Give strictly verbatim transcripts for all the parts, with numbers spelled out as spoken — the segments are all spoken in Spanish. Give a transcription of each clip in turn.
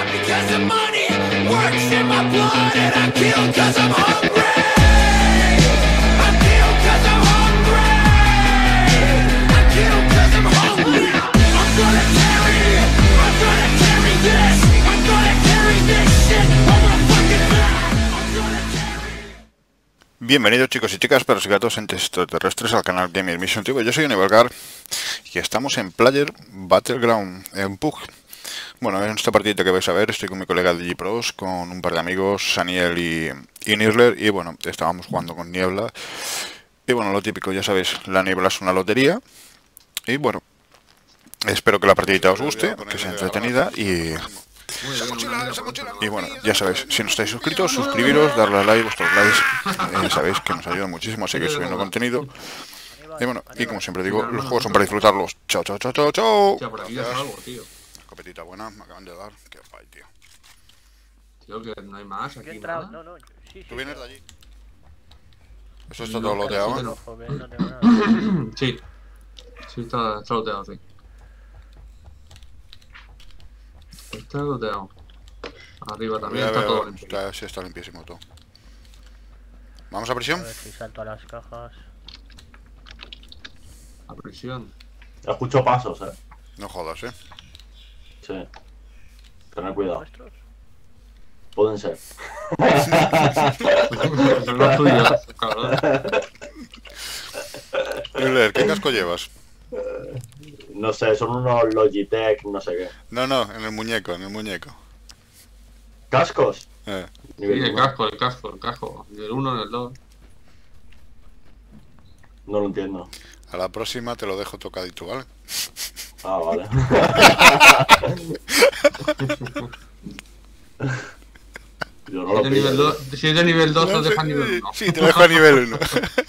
because the money works in my blood, and I kill cause I'm hungry. I kill cause I'm hungry. I kill cause I'm hungry. I'm gonna carry, I'm gonna carry this. I'm gonna carry this shit over a fucking back. I'm gonna carry. Bienvenidos chicos y chicas, perros y gatos entes extraterrestres al canal Gamer Mission Tube. Yo soy Univalgar y estamos en Player Battleground en P U B G. Bueno, en esta partidita que vais a ver estoy con mi colega DigiPros, con un par de amigos, Saniel y, y Nirler, y bueno, estábamos jugando con Niebla. Y bueno, lo típico, ya sabéis, la Niebla es una lotería. Y bueno, espero que la partidita os guste, que sea entretenida y... Y bueno, ya sabéis, si no estáis suscritos, suscribiros, darle a like, vuestros likes, eh, sabéis que nos ayuda muchísimo a seguir subiendo contenido. Y bueno, y como siempre digo, los juegos son para disfrutarlos. Chao, chao, chao, chao, chao. Tío, por aquí es algo, tío. Escopetita buena, me acaban de dar. Qué guay, tío. Tío, que no hay más Yo he aquí, entrado, nada. no, no, sí, sí. ¿Tú vienes de allí? ¿Eso está No, todo casi loteado? que ¿eh? no. Ojo, que no tengo nada. Sí. Sí, está, está loteado, sí. Está loteado. Arriba también Ya está veo, todo limpio. está, sí, está limpiísimo todo. ¿Vamos a A prisión? ver si salto a las cajas. A prisión. Escucho pasos, eh. No jodas, ¿eh? Sí. Tener cuidado. ¿Nuestros? Pueden ser. Son los tuyos, cabrón. Nirler, ¿qué casco llevas? No sé, son unos Logitech, no sé qué. No, no, en el muñeco, en el muñeco. ¿Cascos? Eh. Sí, el casco, el casco, el casco. Y el uno, el dos. No lo entiendo. A la próxima te lo dejo tocadito, ¿vale? Ah, vale. Yo no Si lo es de nivel pillo. dos, si es de nivel dos, No lo sé, deja nivel uno. Sí, te lo dejo a nivel uno.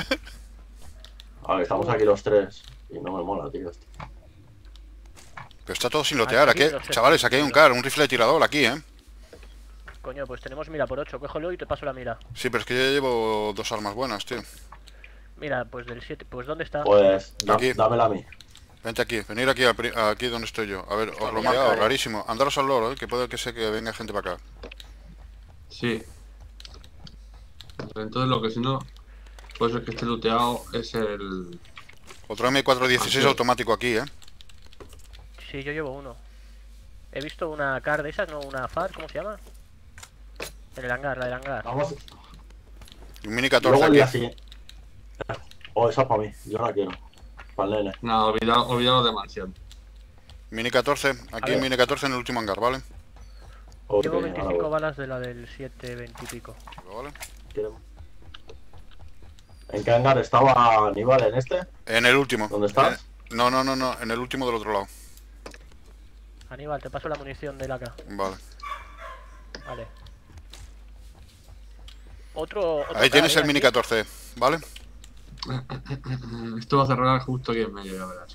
A ver, estamos aquí los tres. Y no me mola, tío. esto. Pero está todo sin lotear. Aquí, Aquí los chavales, aquí hay un car, un rifle de tirador aquí, ¿eh? Coño, pues tenemos mira por ocho. Cógelo y te paso la mira. Sí, pero es que yo llevo dos armas buenas, tío. Mira, pues del siete. Pues ¿dónde está? Pues, da- Aquí. dámela a mí. Vente aquí, venir aquí, al pri- aquí donde estoy yo. A ver, os lo he marcado, rarísimo. Andaros al loro, ¿eh? Que puede que sea que venga gente para acá. Sí. Entonces lo que si no, puede ser que esté looteado es el... Otro M cuatro dieciséis Aquí. automático aquí, ¿eh? Sí, yo llevo uno. He visto una car de esas, no una F A R, ¿cómo se llama? En el hangar, la del hangar. Vamos. Y un Mini Luego catorce el día aquí. siguiente. Oh, esa es para mí. Yo la quiero. Para el nene. No, olvidado, olvidado de mansión. Mini catorce, aquí ver. Mini catorce en el último hangar, ¿vale? Ok, Llevo ahora veinticinco voy. balas de la del siete veinte y pico. ¿Vale? Queremos. ¿En qué hangar estaba Aníbal? ¿En este? En el último. ¿Dónde estás? Eh, no, no, no, no, en el último del otro lado. Aníbal, te paso la munición del A K. Vale. Vale. Otro. otro Ahí car, tienes ¿eh? el Mini Aquí. catorce, ¿vale? Esto va a cerrar justo aquí en medio, ya verás.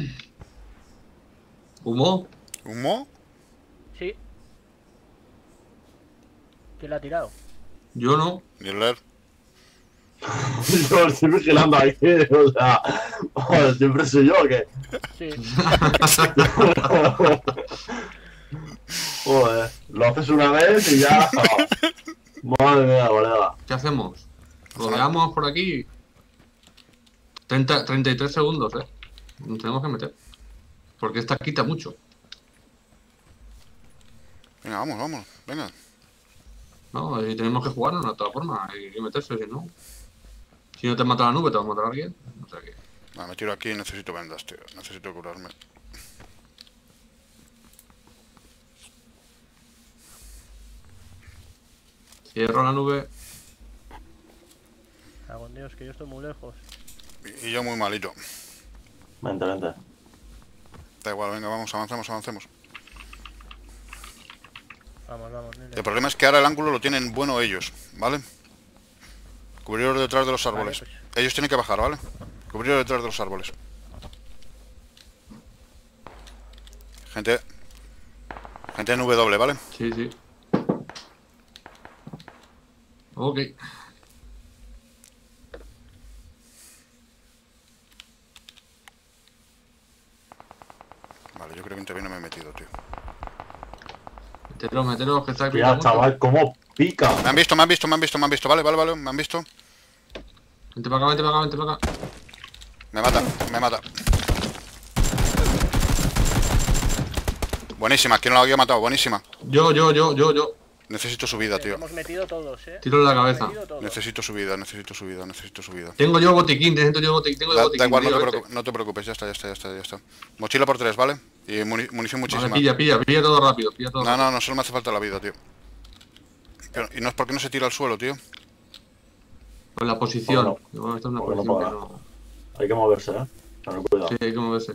¿Humo? ¿Humo? Sí. ¿Quién la ha tirado? Yo no. Nirler. Yo lo estoy vigilando ahí. O sea, joder, siempre soy yo, ¿o qué? Sí. Joder, lo haces una vez y ya. Madre mía, colega. ¿Qué hacemos? Rodeamos por aquí. treinta, treinta y tres segundos, eh. Nos tenemos que meter. Porque esta quita mucho. Venga, vamos, vamos, venga. No, y tenemos que jugarnos de todas formas. Hay que meterse, si no. Si no te mata la nube, te va a matar a alguien. O sea que. Va, me tiro aquí y necesito vendas, tío. Necesito curarme. Cierro la nube. Cago en Dios, que yo estoy muy lejos. Y, y yo muy malito. Vente, vente. Da igual, venga, vamos, avancemos, avancemos. Vamos, vamos, nene. El problema es que ahora el ángulo lo tienen bueno ellos, ¿vale? Cubriros detrás de los árboles. Vale, pues. Ellos tienen que bajar, ¿vale? Cubriros detrás de los árboles. Gente... Gente en W, ¿vale? Sí, sí. Ok. Vale, yo creo que entre bien no me he metido, tío. Meteros, meteros, que está aquí. Mira, chaval, cómo pica. Me han visto, me han visto, me han visto, me han visto. Vale, vale, vale, me han visto. Vente para acá, vente para acá, vente para acá. Me mata, me mata. Buenísima, ¿quién lo había matado? Buenísima. Yo, yo, yo, yo, yo. Necesito su vida, tío. Hemos metido todos, eh. Tiro en la Hemos cabeza. metido todos. Necesito su vida, necesito su vida, necesito su vida. Tengo yo botiquín, necesito yo botiquín, tengo yo Da, botiquín. da igual, no tío, te, vente. preocu- no te preocupes, ya está, ya está, ya está, ya está. Mochila por tres, ¿vale? Y muni- munición muchísima. Vale, pilla, pilla, pilla todo rápido, pilla todo No, rápido. no, no, solo me hace falta la vida, tío. Pero, y no es porque no se tira al suelo, tío. Pues la posición. Bueno, Igual esta es una porque no posición que puedo. no. Hay que moverse, eh. Ten cuidado. Sí, hay que moverse.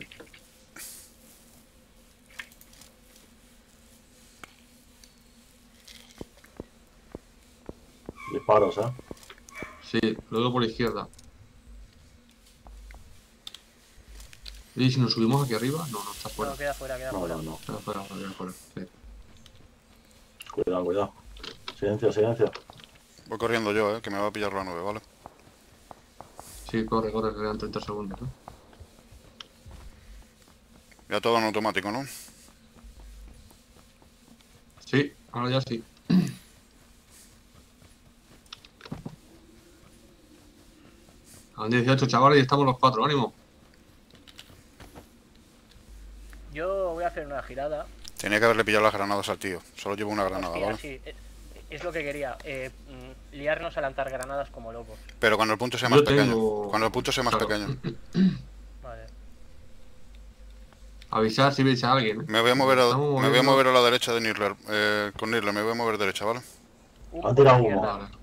Disparos, eh. Sí, luego por la izquierda. ¿Y si nos subimos aquí arriba? No, no, está fuera. No, queda fuera, queda No, fuera. no, no. Está fuera, fuera, fuera. Sí. Cuidado, cuidado. Silencio, silencio. Voy corriendo yo, eh, que me va a pillar la nube, ¿vale? Sí, corre, corre, que quedan treinta segundos, ¿eh? Ya todo en automático, ¿no? Sí, ahora ya sí. Han dieciocho chavales y estamos los cuatro, ánimo. Yo voy a hacer una girada. Tenía que haberle pillado las granadas al tío. Solo llevo una granada, Hostia, ¿vale? sí, es, es lo que quería. Eh, mm, liarnos a lanzar granadas como locos. Pero cuando el punto sea Yo más pequeño. tengo- Cuando el punto sea más Claro. pequeño. Vale. Avisar si veis a alguien, ¿eh? Me voy a mover a, Estamos me voy a moviendo. mover a la derecha de Nirler. Eh, con Nirler me voy a mover derecha, ¿vale? Humo Han por la tirado humo. izquierda. Vale.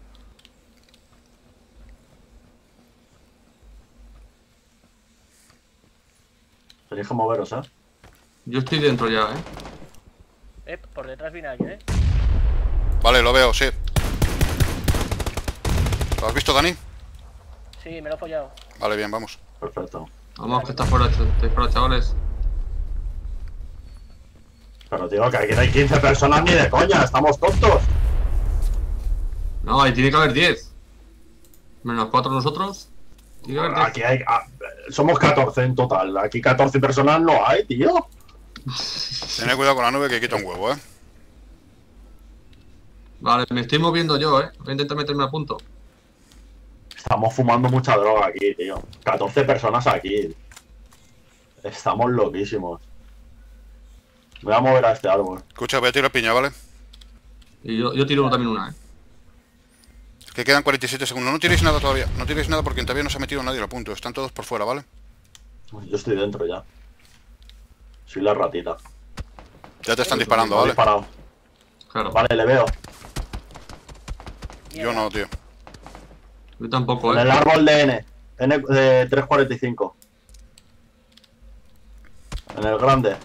Tenéis que moveros, eh. Yo estoy dentro ya, ¿eh? Eh, por detrás viene alguien, eh. Vale, lo veo, sí. ¿Lo has visto, Dani? Sí, me lo he follado. Vale, bien, vamos. Perfecto. Vamos, que está fuera, ch- estáis fuera, chavales. Pero tío, que aquí no hay quince personas ni de coña, estamos tontos. No, ahí tiene que haber diez. Menos cuatro nosotros. Tiene que haber diez. Aquí hay. ah, somos catorce en total. Aquí catorce personas no hay, tío. Tened cuidado con la nube que quita un huevo, ¿eh? Vale, me estoy moviendo yo, ¿eh? Voy a intentar meterme a punto. Estamos fumando mucha droga aquí, tío. catorce personas aquí. Estamos loquísimos. Voy a mover a este árbol. Escucha, voy a tirar piña, ¿vale? Y yo, yo tiro también una, ¿eh? Que quedan cuarenta y siete segundos. No tiréis nada todavía. No tiréis nada porque todavía no se ha metido nadie al punto. Están todos por fuera, ¿vale? Yo estoy dentro ya. Soy la ratita. Ya te están disparando, Me ha ¿vale? disparado. Claro. Vale, le veo. Yo no, tío. Yo tampoco, En el ¿eh? árbol de N. N de tres cuarenta y cinco. En el grande.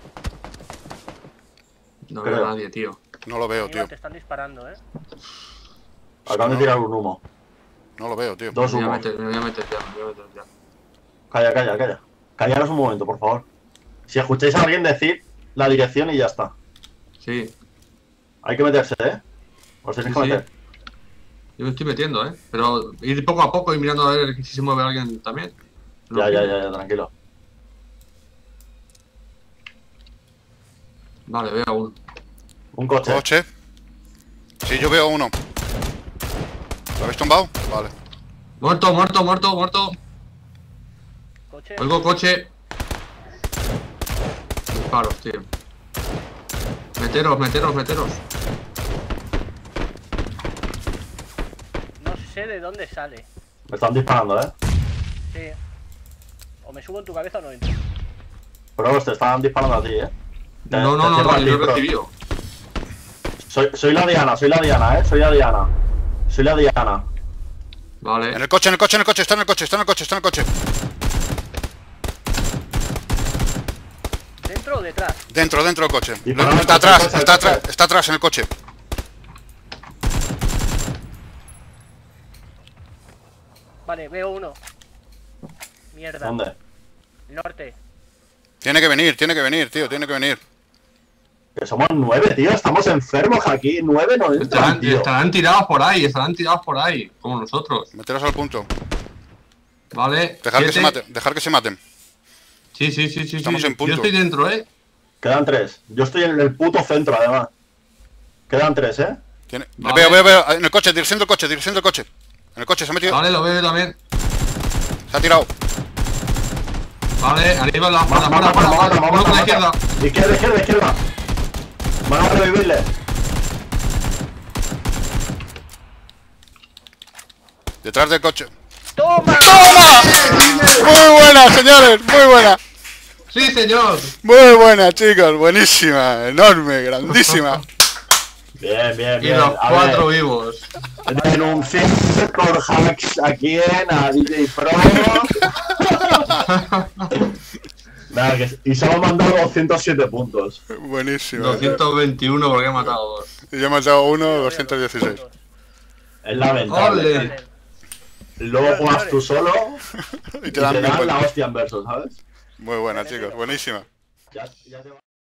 No veo creo. a nadie, tío. No lo veo, Mira, tío. te están disparando, eh. Acaban de tirar un humo. No lo veo, tío. Dos Me voy a humos. meter, me voy a meter ya, me voy a meter ya. Calla, calla, calla. Callaros un momento, por favor. Si escucháis a alguien decir la dirección y ya está. Sí, Hay que meterse, ¿eh? Os tenéis Sí, que sí. meter. yo me estoy metiendo, ¿eh? Pero ir poco a poco y mirando a ver si se mueve alguien también. No, Ya, ya, ya, ya, tranquilo. Vale, veo uno. Un coche. Coche. Sí, yo veo uno. ¿Lo habéis tumbado? Vale. Muerto, muerto, muerto, muerto. Coche. Oigo coche. Disparos, tío. Meteros, meteros, meteros. No sé de dónde sale. Me están disparando, ¿eh? Sí. O me subo en tu cabeza o no entro. Pero te están disparando a ti, ¿eh? Te- No, no, te no, cierro no, a ti, yo he bro. recibido. Soy, soy la Diana, soy la Diana, ¿eh? Soy la Diana. Soy la Diana. Vale. En el coche, en el coche, en el coche. Está en el coche, está en el coche, está en el coche. ¿Dentro o detrás? Dentro, dentro del coche. Y para el Está coche, atrás, coche, está coche. atrás, está atrás en el coche. Vale, veo uno. Mierda. ¿Dónde? Norte. Tiene que venir, tiene que venir, tío, tiene que venir. Que somos nueve, tío. Estamos enfermos aquí. Nueve no entran, Estarán, tío. estarán tirados por ahí, estarán tirados por ahí, como nosotros. Meteros al punto. Vale. Dejar que siete. se maten, dejar que se maten. Sí, sí, sí, sí. Estamos sí. en punto. Yo estoy dentro, ¿eh? Quedan tres. Yo estoy en el puto centro, además. Quedan tres, ¿eh? Tiene... Le Vale. veo, veo, veo. En el coche, dirección del coche, dirección del coche. En el coche se ha metido. Vale, lo veo yo también. Se ha tirado. Vale, arriba en la Mata, fuera, mata, fuera, mata, fuera. mata, Uno con la mata, izquierda. mata. Izquierda, izquierda, izquierda. Van a revivirle. Detrás del coche. ¡Toma! ¡Toma! Muy buena, señores, muy buena. Sí, señor. Muy buena, chicos. Buenísima, enorme, grandísima. Bien, bien, Y bien. los A cuatro ver, vivos. denunciando por hacks aquí en a D J Pro. Nada, que, y se han mandado doscientos siete puntos. Buenísima. doscientos veintiuno porque he matado dos. Y yo he matado uno, doscientos dieciséis. Es lamentable. Ole. Luego juegas tú solo Y y te dan te mil dan la puntos. hostia en verso, ¿sabes? Muy buena, chicos, buenísima. Ya, ya te va-